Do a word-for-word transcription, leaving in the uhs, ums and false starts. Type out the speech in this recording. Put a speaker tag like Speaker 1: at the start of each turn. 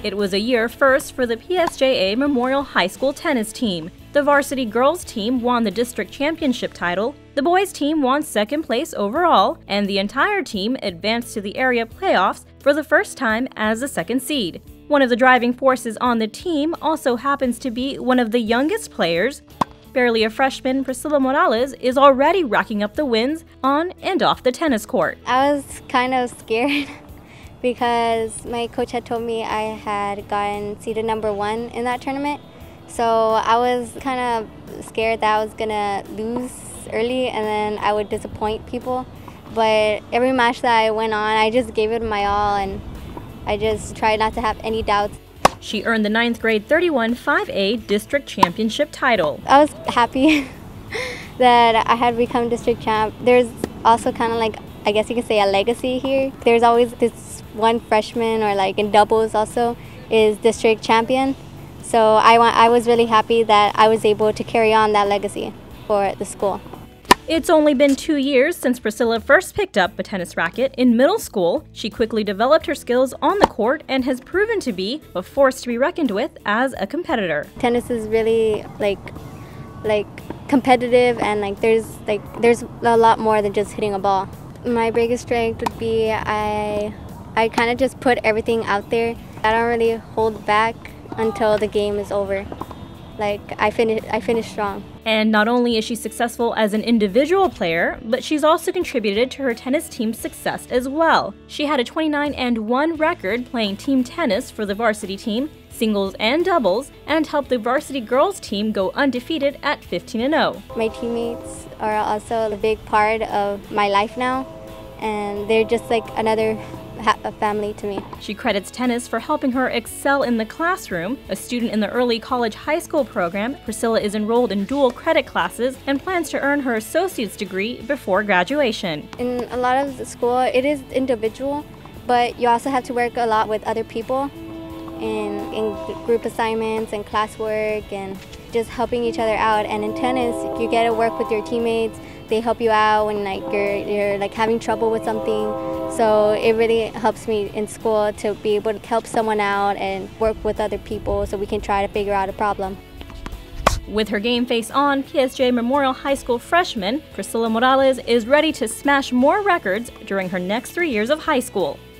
Speaker 1: It was a year first for the P S J A Memorial High School tennis team. The varsity girls team won the district championship title, the boys team won second place overall, and the entire team advanced to the area playoffs for the first time as a second seed. One of the driving forces on the team also happens to be one of the youngest players. Barely a freshman, Priscilla Morales is already racking up the wins on and off the tennis court.
Speaker 2: I was kind of scared because my coach had told me I had gotten seeded number one in that tournament. So I was kind of scared that I was gonna lose early and then I would disappoint people. But every match that I went on, I just gave it my all and I just tried not to have any doubts.
Speaker 1: She earned the ninth grade thirty-one five A district championship title.
Speaker 2: I was happy that I had become district champ. There's also kind of like, I guess you could say, a legacy here. There's always this one freshman, or like in doubles also, is district champion. So I, want, I was really happy that I was able to carry on that legacy for the school.
Speaker 1: It's only been two years since Priscilla first picked up a tennis racket in middle school. She quickly developed her skills on the court and has proven to be a force to be reckoned with as a competitor.
Speaker 2: Tennis is really like, like competitive, and like there's like there's a lot more than just hitting a ball. My biggest strength would be I, I kind of just put everything out there. I don't really hold back until the game is over. Like I finish, I finish strong.
Speaker 1: And not only is she successful as an individual player, but she's also contributed to her tennis team's success as well. She had a twenty-nine and one record playing team tennis for the varsity team, singles and doubles, and helped the varsity girls team go undefeated at fifteen and oh.
Speaker 2: My teammates are also a big part of my life now, and they're just like another a family to me.
Speaker 1: She credits tennis for helping her excel in the classroom. A student in the early college high school program, Priscilla is enrolled in dual credit classes and plans to earn her associate's degree before graduation.
Speaker 2: In a lot of the school, it is individual, but you also have to work a lot with other people in, in group assignments and classwork and just helping each other out. And in tennis, you get to work with your teammates. They help you out when like you're, you're like having trouble with something. So it really helps me in school to be able to help someone out and work with other people so we can try to figure out a problem.
Speaker 1: With her game face on, P S J A Memorial High School freshman Priscilla Morales is ready to smash more records during her next three years of high school.